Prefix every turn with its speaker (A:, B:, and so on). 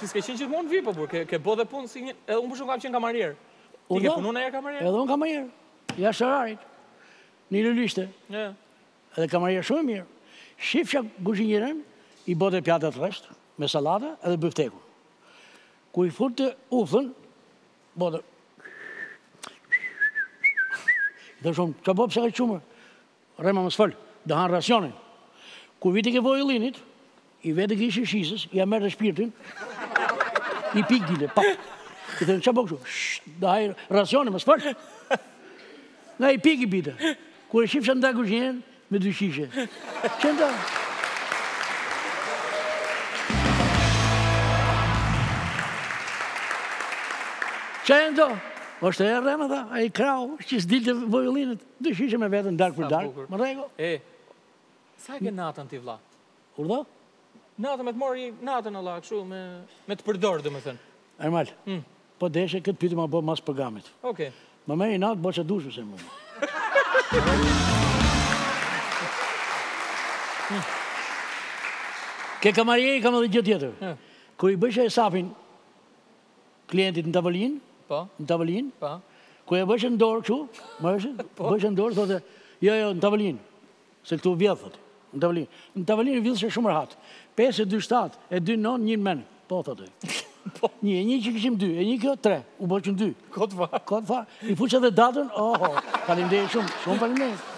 A: Ti s'ke qenë gjithmonë vi, po, ke bo dhe punë si një... Edhe unë për shumë kam qenë kamarier. Ti ke punu në e kamarier?
B: Edhe unë kamarier. Ja shërarit. Një lëlishte. Edhe kamarier shumë mirë. Shifësha kuzhinjeren, i bote pjatat rresht, me salata edhe bëfteku. Ku i fut të ufën, bote... Dhe shumë, që po pëse ka qumër? Rema më sfëllë, dhe hanë racionin. Ku viti ke vojëllinit, i vete ke ishi shisës, i amerë dhe shpirtin, i pik dile, pak. I thënë, që po kështu? Dhe hajë racionin më sfëllë. Nga i pik i bite. Ku e shifësha nda kuzhinjen, me dy shishe. Që nda? Që e ndo? Oshtë e rrema tha, a i krau, që s'dilte vojullinit, dy shishe me vetën dark për dark, më rego.
A: Sa e ke natën ti vla?
B: Urdo?
A: Natën me të mori natën Allah, këshu, me të përdorë, dhe me thënë.
B: Ermal, po deshe këtë pyte ma bo mas programit.
A: Oke.
B: Ma me i natë bo që dushme se më. Ke kamarjeri kam edhe gjë tjetër. Kër i bëshe e sapin klientit në tavolinë, në tavolinë, ku e bëshe në dorë këshu, bëshe në dorë, thote, jo, në tavolinë, se këtu vjetë, thote, në tavolinë. Në tavolinë vjetë shumë rahat. 5, 2, 7, 2, 9, 1 menë, po, thote. Një që këshim 2, e një kjo 3, u bëshëm 2.
A: Kotë fa.
B: I fuqë edhe datën, falimdej shumë, shumë falimdej.